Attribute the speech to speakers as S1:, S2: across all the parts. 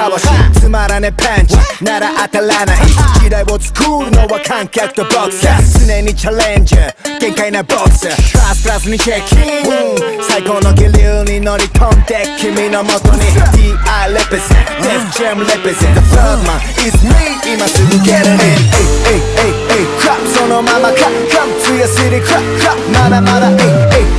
S1: わしつまらねパンチなら当たらない時代を作るのは観客とボクサー常にチャレンジャー限界なボクサークラスクラスにチェッキン最高の気流に乗り込んで君の元に DI represent Def Jam represent The Frohman is me 今すぐ get it in Crap そのまま Come to your city Crap まだまだ育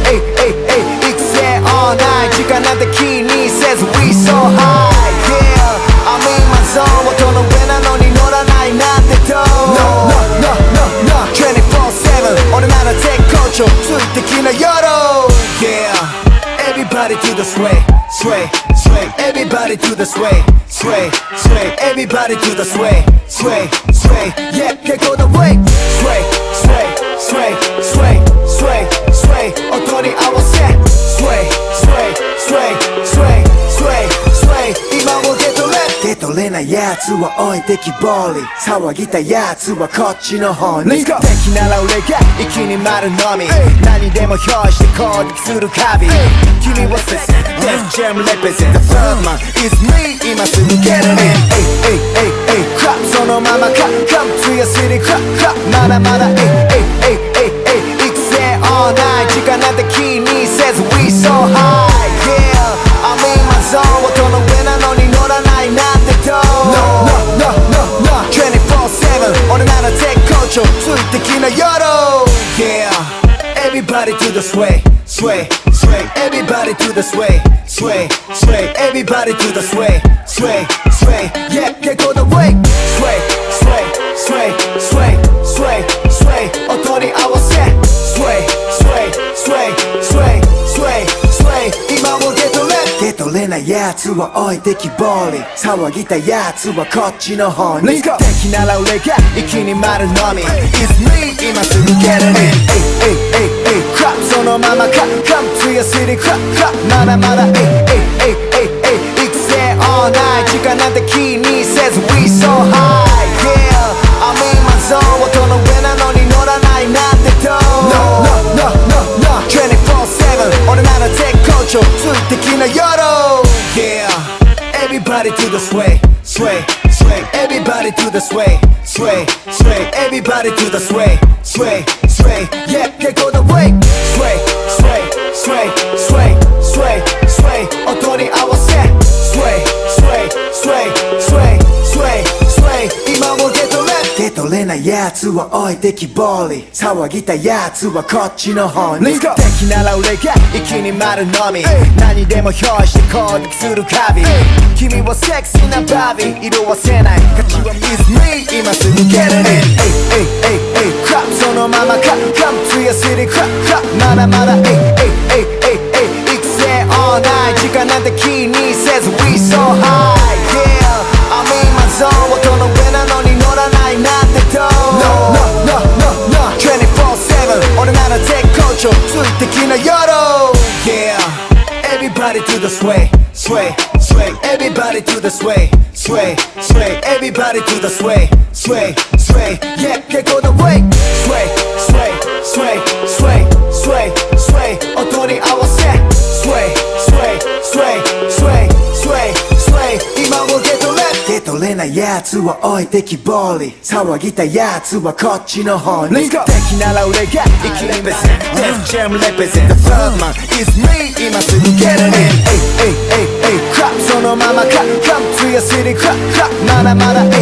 S1: 成 all night 時間なんて気にせず We so high Yeah I'm in my zone 音の上なのに乗らないなんてどう No 24/7 俺なら絶好調ついてきな夜 Yeah Everybody to the sway Sway Sway Everybody to the sway Sway Sway Everybody to the sway Sway Sway Yeah 結構な way Sway Sway Sway Sway Sway Sway 音に合わせ Sway Sway Sway Sway Sway Sway 今をゲットレゲットれないやつは置いてきぼり騒ぎたやつはこっちの方に敵なら俺が一気に丸のみ何でも表して攻撃するカビ君はせせ Def Jam represent The Frohman is me 今すぐ get it in Crap そのまま Come to your city Crap まだまだ育成 all night 時間なんて気にせず We so high Yeah I'm in my zone 音の上なのに乗らないなんてどう No 24/7 俺なら絶好調ついてきな夜 Yeah Everybody to the sway Sway Sway Everybody to the sway Sway Sway Everybody to the sway Sway Sway Yeah 結構な way Sway Sway Sway Sway Sway Sway 音に合わせ Sway Sway Sway Sway Sway Sway 今をゲットレゲットれないやつは置いてきぼり騒ぎたやつはこっちの方に敵なら俺が一気に丸のみ It's me 今すぐ get it in Crap そのまま Come to your city Crap まだまだ育成 all night 時間なんて気にせず We so high Yeah I'm in my zone 音の上なのに乗らないなんてどう No 24/7 俺なら絶好調ついてきな夜 Yeah Everybody to the sway Sway Sway Everybody to the sway Sway Sway Everybody to the sway Sway Sway Yeah 結構な way Sway Sway Sway Sway Sway Sway 音に合わせ Sway Sway Sway Sway Sway Sway 今をゲットレゲットれないやつは置いてきぼり騒ぎたやつはこっちの方に敵なら俺が一気に丸のみ何でも表して攻撃するカビ君はセクシーなバビー色褪せない勝ちは Is me 今すぐ get it in Crap そのまま Come to your city Crap まだまだ育成 all night 時間なんて気にせず We so high Yeah I'm in my zone 音の上なのに乗らないなんてどう No 24/7 俺なら絶好調ついてきな夜 Yeah Everybody to the sway Sway Sway Everybody to the sway Sway Sway Everybody to the sway Sway Sway Yeah 結構な way Sway Sway Sway Sway Sway Sway 音に合わせ Sway Sway Sway Sway Sway Sway 今をゲットレゲットれないやつは置いてきぼり騒ぎたやつはこっちの方に敵なら俺が生きれ represent Def Jam represent The Frohman is me 今すぐ get it in Crap そのまま Come to your city Crap まだまだ育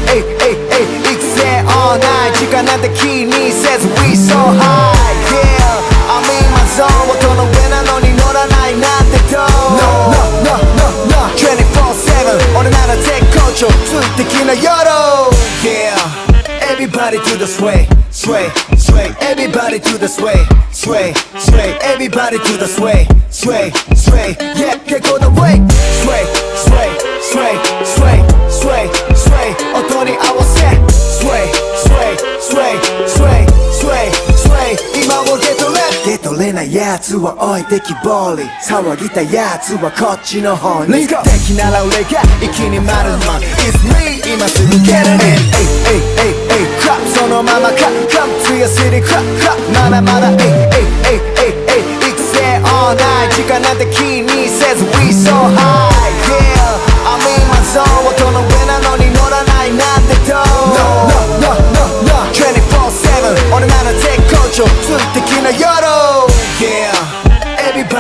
S1: 成 all night 時間なんて気にせず We so high Yeah I'm in my zone 音の上なのに乗らないなんてどう No 24/7 俺なら絶好調ついてきな夜 Yeah Everybody to the sway Sway Sway Everybody to the sway Sway Sway Everybody to the sway Sway Sway Yeah 結構な way Sway Sway Sway Sway Sway Sway 音に合わせ Sway Sway Sway Sway Sway Sway 今をゲットレゲットれないやつは置いてきぼり騒ぎたやつはこっちの方に敵なら俺が一気に丸のみ It's me 今すぐ get it in Crap そのまま Come to your city Crap まだまだ育成 all night 時間なんて気にせず We so high Yeah I'm in my zone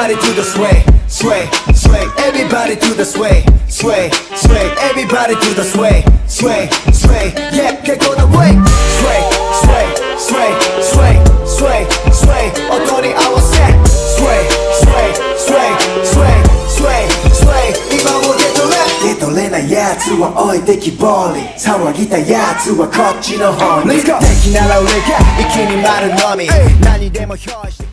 S1: everybody do the sway, sway, sway. Everybody do the sway, sway, sway. Everybody do the sway, sway, sway. Yeah, get go the way. Sway, sway, sway, sway, sway, sway. 어떠니 I was set. Sway, sway, sway, sway, sway, sway. 이 맘을 get the left. Get the laneやつは置いてきぼり騒ぎたやつはこっちの方に。Let's go. 敵なら俺が一気に丸飲み何でも表して